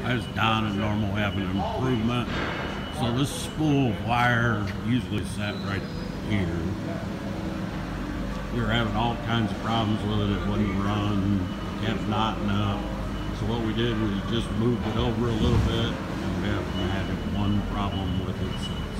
I was down at normal having an improvement. So this spool of wire usually sat right here. We were having all kinds of problems with it. It wouldn't run, it kept knotting up. So what we did was just moved it over a little bit, and we haven't had one problem with it since.